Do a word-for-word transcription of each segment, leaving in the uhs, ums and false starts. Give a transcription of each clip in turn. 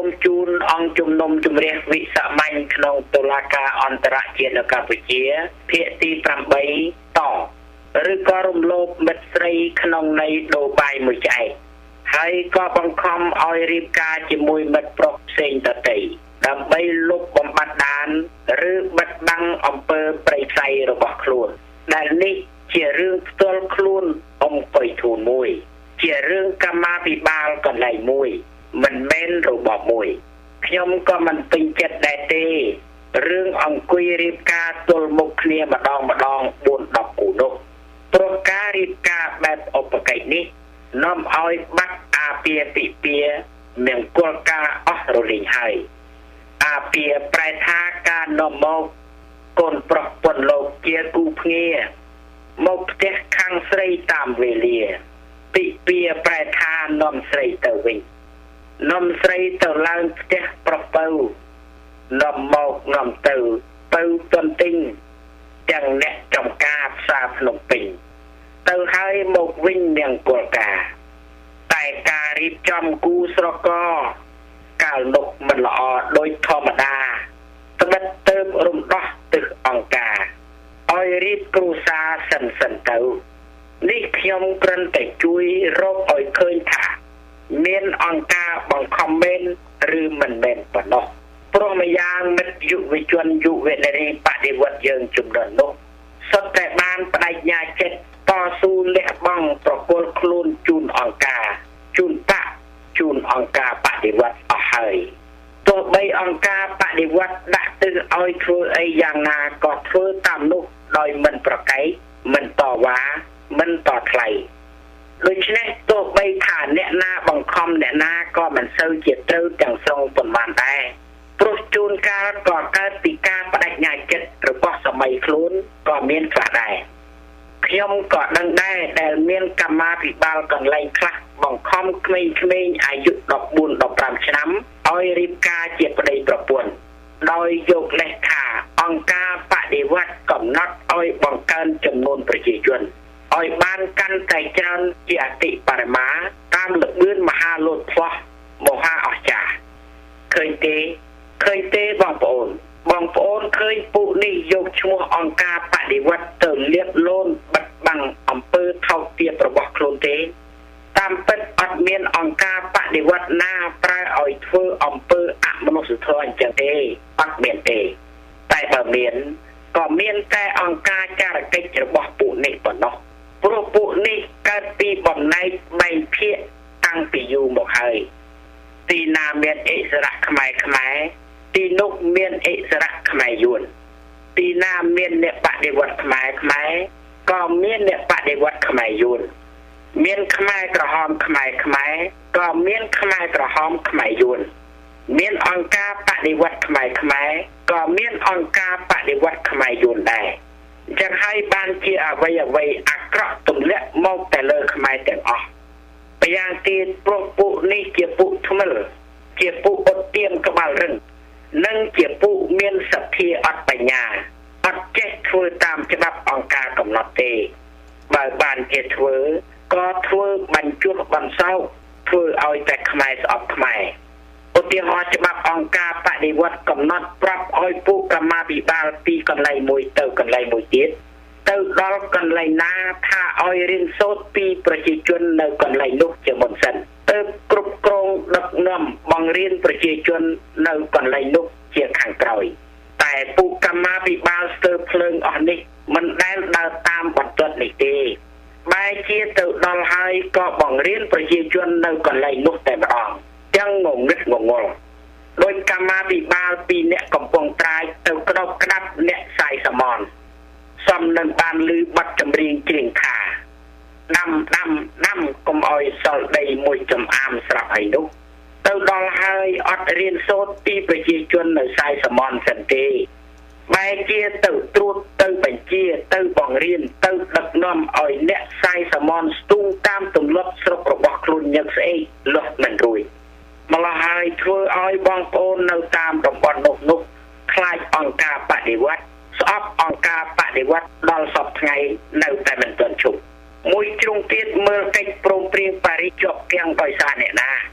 มจูนองจุมนมจุมเรียกวิสมัยขนมตุลาการอันตรเจียนกัมพูชีเพียตีปรำใบต่อหรือกรมโลกมัดใส่ขนมในโดบายมือใจให้ก็บังคับเอารีบการจมวยมัดปลอกเซนตะไตดำใบลุกบำบัดดานหรือบัดบังอำเภอไพรไซระบบครูนดังนี้เชื่อเรื่องตัวครูนอมไปทูนมวยเชื่อเรื่องกรรมาภิบาลกันไหลมวยมันแม่นระบบมวยขยมก็มันเป็นเจ็ดได้เตเรื่ององคุยรีบการตัวมุกเนี่ยมาดองมาดองบนดอกกูนกตัวการรีบการแบบอุปกินี้น้อมเอาบักอาเปียปีเปียเมียงกัวกาอัสรุลิงไฮอาเปียปลายทาการนอมกกนปรกปนโลกเกียกูเพียมกเตะข้างใส่ตามเวลียปีเปียปลายทานอมใส่เตวิงนอมใส่เตลังเตะปรกเปานอมมกนอมเตอเปาต้นติงจังเนะจอมกาซาพนมปิงเตอให้มกวิ่งเมียงกัวกาแต่การรีบจอมกูสระกอกาลนกมันละอโดยธรรมดาตะบัดเติมรุมดอกตึกองกาออยรีบกรูซาสันสันเตานี่ขยมกรันแต่จุยโรคออยเคยถ่าเมียนองกาบังคอมเมนหรือมันเมนปนกโปรมยางมัดยุวิจวนยุเวลรีปฏิวัติเยิงจุมดนนกสแต่บานปลายญาเจ็ดต่อสู้เละบังประกลคลูนจูนองกาจูนปะจูนองกาปฏิวัติเอาให้ตัวใบองกาปฏิวัติดักตึงเอาทัวไออย่างนาก็ทัวตามนุกโดยมันประไกมันต่อว้ามันต่อไทยโดยเฉพาะตัวใบฐานเนี่ยนาบังคอมเนี่ยนาก็มันเซอร์เจียเตอร์จังทรงประมาณได้โปรจูนการก่อการปีกาปฏิญาเจ็ดหรือว่าสมัยคลุ้นก็เมียนกระได้ขยมก็ดังได้แต่เมียนกรรมาภิบาลกันไล่คลักบังคอมเขมเขมอายุดอกบุญดอกรำช้ำอ้อยริบกาเจ็บประเดี๋ยวประปวนโดยยกเลขาองกาปฏิวัติกำนัดอ้อยบังการจำนวนประชาชนอ้อยบ้านกันแต่เจ้าเจียติปรมาตามหลักบื้นมหาโลดพะโมหะอาจารย์เคยเตเคยเตบังปอนบังปอนเคยปุนิยกชั่วองกาปฏิวัติเติมเลียบโลนบัดบังอำเภอเท่าเตียประวัติโคลนเตตามเป็นอัดเมียนองกาปฏิวัติหน้าปลายอ่อยทั่วอำเภออะมนุษย์ทอนจังเตปักเมียนเตแต่บะเมียนก็เมียนแต่องกาจารกิจระบบปุนิปนกโปรปุนิเกิดปีบ่มในใบเพียตั้งปียูหมกเฮยตีนาเมียนเอสระขมายขมายตีนกเมียนเอสระขมายยุนตีนาเมียนเนี่ยปฏิวัติขมายขมายก็เมียนเนี่ยปฏิวัติขมายยุนเมียนขมายกระหอมขมายขมายก็เมียนขมายกระหอมขมายยุนเมียนองกาปฏิวัติขมายขมายก็เมียนองกาปฏิวัติขมายยุนได้จะให้บ้านเจียอวัยอวัยอักระตุ่มเละมองแต่เลอขมายแต่ออกไปยังตีโปรปุนี่เจียปุทุมลเจียปุอดเตียมกบาลรึงนั่งเจียปุเมียนสัตย์อัดปัญญาอัดเจ็ดทัวตามฉบับองกากำหนดเตบางบ้านเจียทัวก็ทัวบรรจุบรรเศร้าทัวเอาแต่ขมายสอบขมายอุติหอฉบับองกาปฏิวัติกำหนดปรับอ้อยปุกรรมาบิบาลปีกันไลมวยเติกันไลมวยติดเติดอลกันไลนาถ้าอ้อยเรียนโซดปีประชาชนในกันไลลุกจะมนสันเติบกรุบกรองดักน้ำบังเรียนประชาชนในกันไลลุกเจียขังกรอยแต่ปุกรรมาบิบาลเติบเพลิงอ่อนนี้มันได้เดินตามบัตรตัวนี้เตใบเชียเติบดอลไฮก็บังเรียนประชาชนในกันไลลุกแต่บองยังงงนึกงงงโดยกรรมาบิบาลปีเนี้ยกำปองตายเติบกระดกกระดับเนี้ยใส่สมอนสมนันบานลือบัดจำเรียงเจียงขานำนำนำกมออยสอลได้มวยจำอามสลับให้นุกเติบดอลไฮอัดเรียนโซดปีประชาชนในใส่สมอนสันติใบเจียเติบตรูดเติบเป็นเจียเติบบังเรียนเติบดักน้ำอ้อยเนี้ยใส่สมอนสตุ้งตามตุ่มลดสระกระบอกคลุนยังเสยลดมันรุยมาลายทัวอ้อยบองโอนในตามดอกบอลนกนกคลายองกาปฏิวัติสอบองกาปฏิวัติดอลสอบไงในแต่มันต้นชุบมวยจงเกียรติเมื่อไก่โปร่งเปรียงปาริจบเกียงต่อยซาเนี่ยนะ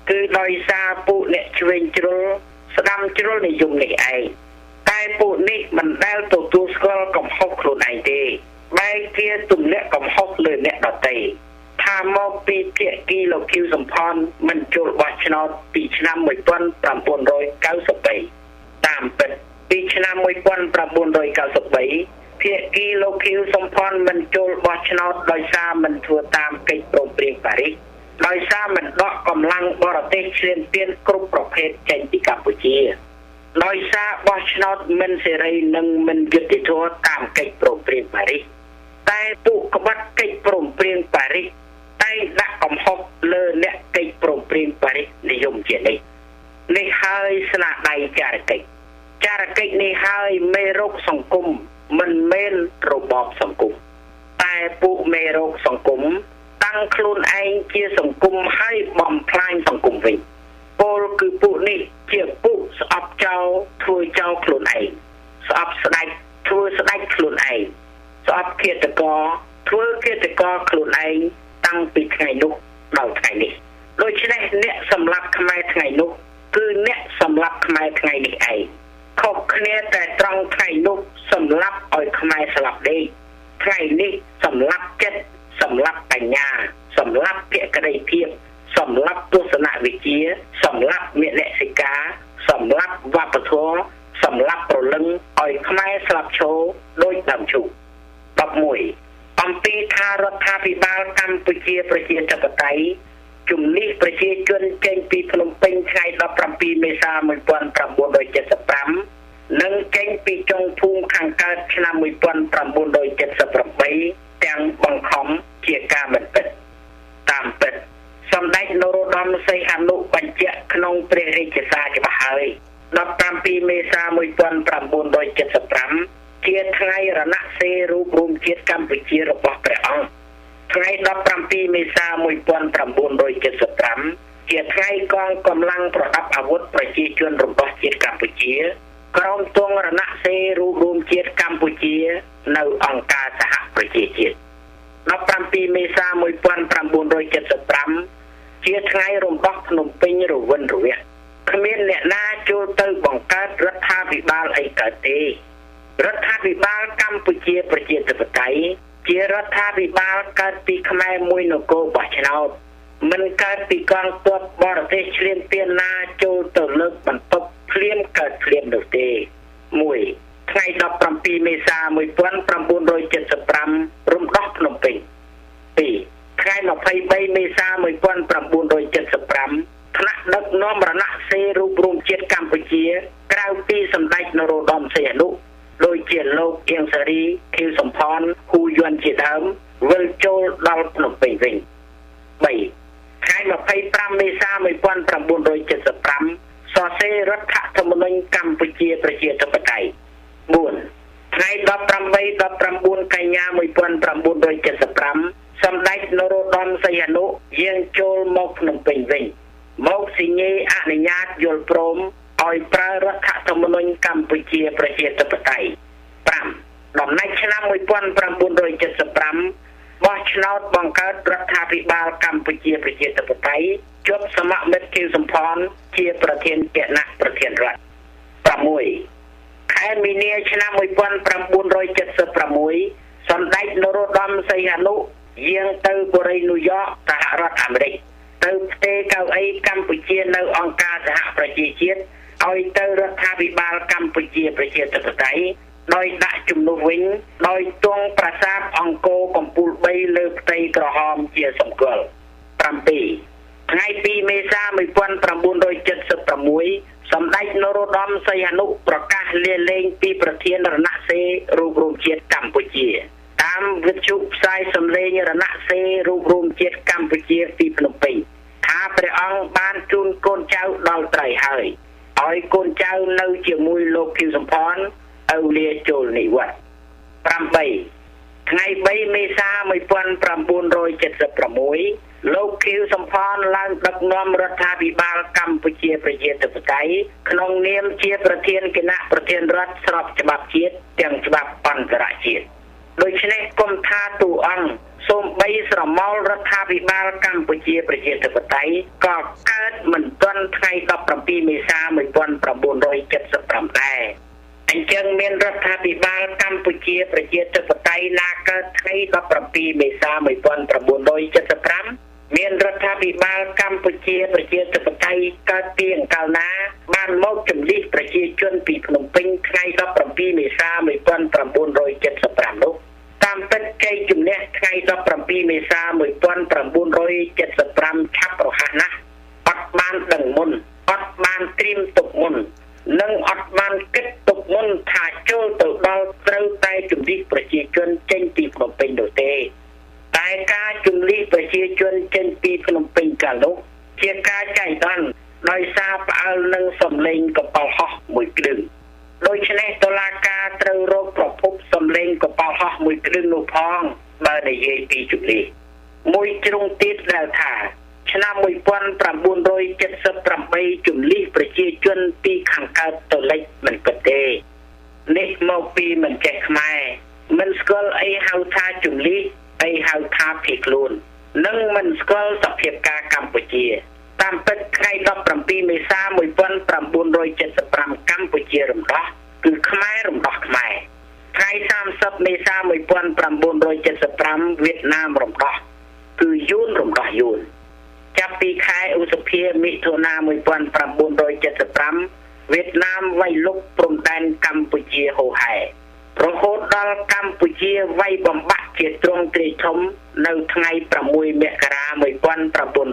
គឺដោយសារពួកអ្នកឆ្វេងជ្រុលស្ដាំជ្រុលនិយមនេះឯងតែពួកនេះមិនដែលទទួលស្គាល់កំហុសខ្លួនឯងទេបែរជាទម្លាក់កំហុសលើអ្នកដទៃថាមកពីភាគីលោកឃីវសំផនមិនចូលបោះឆ្នោតពីឆ្នាំmột nghìn chín trăm chín mươi baតាមពិតពីឆ្នាំmột nghìn chín trăm chín mươi baភាគីលោកឃីវសំផនមិនចូលបោះឆ្នោតដោយសារមិនធ្វើតាមកិច្ចព្រមព្រៀងប៉ារីសដោយសារមិនដកកម្លាំងបរទេសឈ្លានពានគ្រប់ប្រភេទចេញពីកម្ពុជាដោយសារបោះឆ្នោតមិនសេរីនិងមិនយុត្តិធម៌តាមកិច្ចព្រមព្រៀងប៉ារីសតែពួកក្បត់កិច្ចព្រមព្រៀងប៉ារីសតែដាក់កំហុសលើអ្នកកិច្ចព្រមព្រៀងប៉ារីសនិយមជានេះនេះហើយស្នាដៃចារកិច្ចចារកិច្ចនេះហើយមេរោគសង្គមមិនមែនរបបសង្គមតែពួកមេរោគសង្គមតាំងខ្លួនឯងជាសង្គមហើយបំផ្លាញសង្គមវិញពលគឺពួកនេះជាពួកស្អប់ចោលធ្វើចោលខ្លួនឯងស្អប់ស្ដេចធ្វើស្ដេចខ្លួនឯងស្អប់ឃាតករធ្វើឃាតករខ្លួនឯងតាំងពីថ្ងៃនោះដល់ថ្ងៃនេះដូច្នេះអ្នកសម្លាប់ខ្មែរថ្ងៃនោះគឺអ្នកសម្លាប់ខ្មែរថ្ងៃនេះឯងខុសគ្នាតែត្រង់ថ្ងៃនោះសម្លាប់ឲ្យខ្មែរស្លាប់ដេកថ្ងៃនេះសម្លាប់ចិត្តសម្លាប់បញ្ញាសម្លាប់ភក្តីភាពសម្លាប់ទស្សនវិជ្ជាសម្លាប់មេនសិកាសម្លាប់វប្បធម៌សម្លាប់ប្រលឹងឲ្យខ្មែរស្លាប់ឈរដោយដើមឈូកដប់មួយអំពីថារដ្ឋាភិបាលកម្ពុជាប្រជាធិបតេយ្យជំនិះប្រជាជនចេញពីភ្នំពេញថ្ងៃដប់ប្រាំពីរមេសាmột nghìn chín trăm chín mươi lămនិងចេញពីចុងភូមិខាងកើតឆ្នាំmột nghìn chín trăm chín mươi támទាំងបង្ខំជាការមិនពិតតាមពិតសម្ដេចនរោត្តមសីហនុបញ្ជាក់ក្នុងព្រះរាជសារច្បាស់ហើយដប់ប្រាំពីរមេសាmột nghìn chín trăm chín mươi lămជាថ្ងៃរណសេរីរូបរួមជាតិកម្ពុជារបស់ព្រះអង្គថ្ងៃដប់ប្រាំពីរមេសាmột nghìn chín trăm chín mươi lămជាថ្ងៃកងកម្លាំងប្រដាប់អាវុធប្រជាជនរបស់ជាតិកម្ពុជាក្រមទងរណសេរីរូបរួមជាតិកម្ពុជានៅអង្គការសហប្រជាជាតិដប់ប្រាំពីរមេសាmột nghìn chín trăm chín mươi lămជាថ្ងៃរំដោះភ្នំពេញរវិនរវៈគ្មានអ្នកណាចូលទៅបង្កើតរដ្ឋាភិបាលអីកើតទេរដ្ឋាភិបាលកម្ពុជាប្រជាធិបតេយ្យជារដ្ឋាភិបាលកើតពីខ្មែរមួយនគរបោះឆ្នោតមិនកើតពីកងទ័ពបរទេសឈ្លានពានណាចូលទៅលើកបន្ទប់ភ្លាមកើតភ្លាមនោះទេមួយថ្ងៃដប់ប្រាំពីរមេសាmột nghìn chín trăm chín mươi lămរំដោះភ្នំពេញពីរថ្ងៃម្ភៃបីមេសាmột nghìn chín trăm chín mươi lămថ្នាក់ដឹកនាំរណសេរីរូបរួមជាតិកម្ពុជាក្រៅពីសម្ដេចនរោត្តមសីហនុដោយជាលោកអៀងសារីឃីវសំផនហ៊ូយួនជាដើមវិលចូលដល់ភ្នំពេញវិញបីថ្ងៃម្ភៃប្រាំមេសាmột nghìn chín trăm chín mươi lămសរសេររដ្ឋធម្មនុញ្ញកម្ពុជាប្រជាធិបតេយ្យបួនថ្ងៃដប់ប្រាំបី ដប់ប្រាំបួនកញ្ញាmột nghìn chín trăm chín mươi lămសម្ដេចនរោត្តមសីហនុយាងចូលមកភ្នំពេញវិញមកស៊ីញេអនុញ្ញាតយល់ព្រមឲ្យប្រើរដ្ឋធម្មនុញ្ញកម្ពុជាប្រជាធិបតេយ្យប្រាំដំណាច់ឆ្នាំmột nghìn chín trăm chín mươi lămបោះឆ្នោតបង្កើតរដ្ឋាភិបាលកម្ពុជាប្រជាធិបតេយ្យជាប់សមមិត្តឃីវសំផនជាប្រធានគណៈប្រធានរដ្ឋប្រាំមួយខែមីនាឆ្នាំmột nghìn chín trăm chín mươi sáuសម្ដេចនរោត្តមសីហនុយាងទៅបូរីញូវយ៉កសហរដ្ឋអាមេរិកទៅផ្ទេរកៅអីកម្ពុជានៅអង្គការសហប្រជាជាតិឲ្យទៅរដ្ឋាភិបាលកម្ពុជាប្រជាធិបតេយ្យដោយដាក់ជំនួសវិញដោយទង់ប្រាសាទអង្គរកំពូលបីលើផ្ទៃក្រហមជាសម្គាល់ប្រាំពីរថ្ងៃពីរមេសាmột nghìn chín trăm chín mươi sáuសម្ដេចនរោត្តមសីហនុប្រកាសលាលែងពីប្រធានរណសេរីរូបរួមជាតិកម្ពុជាតាមវិទ្យុផ្សាយសម្លេងរណសេរីរូបរួមជាតិកម្ពុជាពីភ្នំពេញថាព្រះអង្គបានជូនកូនចៅដល់ត្រីហើយឲ្យកូនចៅនៅជាមួយលោកឃីវសំផនឪលាចូលនិវត្តន៍ប្រាំបីថ្ងៃបីមេសាmột nghìn chín trăm chín mươi sáuលោកឃីវសំផនឡើងដឹកនាំរដ្ឋាភិបាលកម្ពុជាប្រជាធិបតេយ្យក្នុងនាមជាប្រធានគណៈប្រធានរដ្ឋស្របច្បាប់ជាតិទាំងច្បាប់អន្តរជាតិដូច្នេះគុំថាទូអង្គសូមបីបីស្រមោលរដ្ឋាភិបាលកម្ពុជាប្រជាធិបតេយ្យក៏កើតមិនទាន់ថ្ងៃដប់ប្រាំពីរមេសាmột nghìn chín trăm七十五ដែរអញ្ចឹងមានរដ្ឋាភិបាលកម្ពុជាប្រជាធិបតេយ្យណាកើតថ្ងៃដប់ប្រាំពីរមេសាmột nghìn chín trăm七十五មានរដ្ឋាភិបាលកម្ពុជាប្រជាធិបតេយ្យកើតពីអង្កលណាបានមកជំលិះប្រជាជនពីភ្នំពេញថ្ងៃដប់ប្រាំពីរមេសាmột nghìn chín trăm七十五នោះតាមពិតជ័យជំនះថ្ងៃដប់ប្រាំពីរមេសាmột nghìn chín trăm七十五ឆាប់រហ័សណាស់អត់បានដឹងមុនអត់បានត្រៀមទុកមុននិងអត់បានគិតទុកមុនថាចូលទៅដល់ត្រូវតែជំលិះប្រជាជនចេញពីភ្នំពេញនោះទេតែការជំលិះប្រជាជនចេញពីភ្នំពេញកាលនោះជាការចៃដន្យដោយសារផ្អើលនឹងសំឡេងកប៉ាល់ហោះមួយគ្រឿងដូច្នេះតុលាការត្រូវរកប្រភពសំឡេងកប៉ាល់ហោះមួយគ្រឿងនោះផងបើនិយាយពីជំលិះមួយជ្រុងទៀតដែលថាឆ្នាំmột nghìn chín trăm七十támជំលិះប្រជាជនពីខាងកើតទៅលិចមិនពិតទេនេះមកពីមិនចេះខ្មែរមិនស្គាល់អីហៅថាជំលិះអីហៅថាភៀសខ្លួននិងមិនស្គាល់សភាពការកម្ពុជាតាមពិតថ្ងៃដប់ប្រាំពីរមេសាmột nghìn chín trăm七十五កម្ពុជារំដោះគឺខ្មែររំដោះខ្មែរថ្ងៃសាមសិបមេសាmột nghìn chín trăm七十五វៀតណាមរំដោះគឺយួនរំដោះយួនចាប់ពីខែឧសភាមិថុនាmột nghìn chín trăm七十五វៀតណាមវាយលុកព្រំដែនកម្ពុជាហូហែរហូតដល់កម្ពុជាវាយបំបាក់ជាទ្រង់ទ្រាយធំនៅថ្ងៃប្រាំមួយមករាmột nghìn chín trăm七十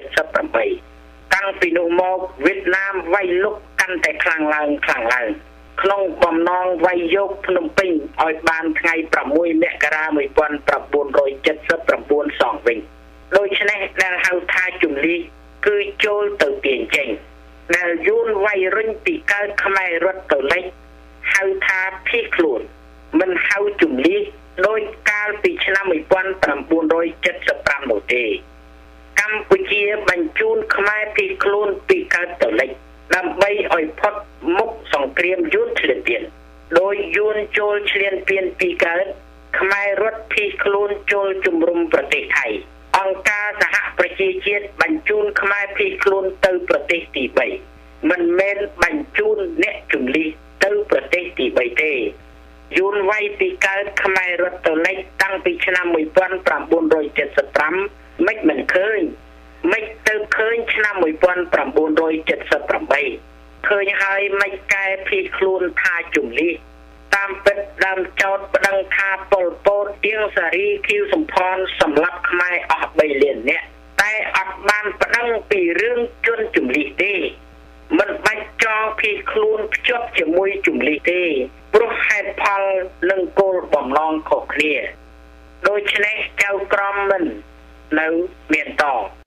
támតាំងពីនោះមកវៀតណាមវាយលុកកាន់តែខ្លាំងឡើងខ្លាំងឡើងក្នុងបំណងវាយយកភ្នំពេញឲ្យបានថ្ងៃប្រាំមួយមករាmột nghìn chín trăm七十chínសងវិញដូច្នេះដែលហៅថាជំលិះគឺចូលទៅទាញចេញដែលយួនវាយរុញពីកើតខ្មែររត់ទៅលិចហៅថាភៀសខ្លួនមិនហៅជំលិះដោយកាលពីឆ្នាំmột nghìn chín trăm七十五នោះទេកម្ពុជាបញ្ជូនខ្មែរភៀសខ្លួនពីកើតទៅលិចដើម្បីឲ្យផុតមុខសង្គ្រាមយួនឈ្លានពានដោយយួនចូលឈ្លានពានពីកើតខ្មែររត់ភៀសខ្លួនចូលជំរុំប្រទេសថៃអង្គការសហប្រជាជាតិបញ្ជូនខ្មែរភៀសខ្លួនទៅប្រទេសទីបីមិនមែនបញ្ជូនអ្នកជំលិះទៅប្រទេសទីបីទេយួនវាយពីកើតខ្មែររត់ទៅលិចតាំងពីឆ្នាំmột nghìn chín trăm七十五មិនមិនឃើញមិនទៅឃើញឆ្នាំmột nghìn chín trăm七十támឃើញហើយមិនកែភៀសខ្លួនថាជំលិះតាមពិតដើមចោតប្តឹងថាប៉ុលពតទៀងសារីខៀវសំផនសម្លាប់ខ្មែរអស់បីលាននាក់តែអត់បានប្តឹងពីរឿងជនជំលិះទេមិនបាច់ចងភៀសខ្លួនភ្ជាប់ជាមួយជំលិះទេព្រោះហេតុផលនិងគោលបំណងខុសគ្នាដូច្នេះចៅក្រមមិននៅមានត